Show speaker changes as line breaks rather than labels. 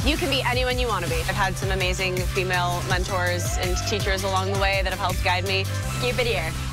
You can be anyone you want to be. I've had some amazing female mentors and teachers along the way that have helped guide me.
Keep it here.